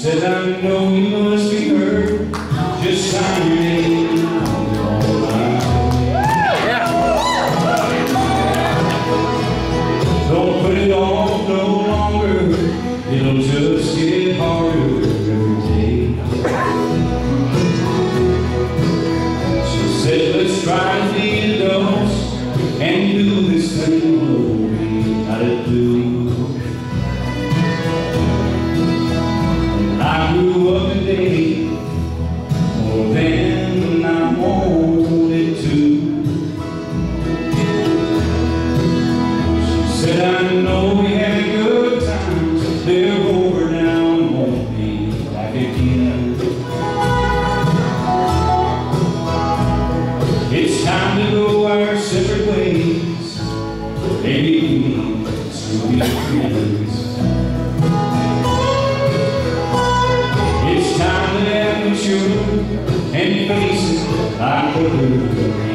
Said I know you must be hurt. Just sign your name on mine. Don't put it off no longer. It'll just get harder every day. She said, let's try to be adults and do this thing we gotta do. I grew up today more than I wanted to. She said, I know we had good times, they're over now and won't be back again. It's time to go our separate ways, maybe we can still be friends. And faces like a blue.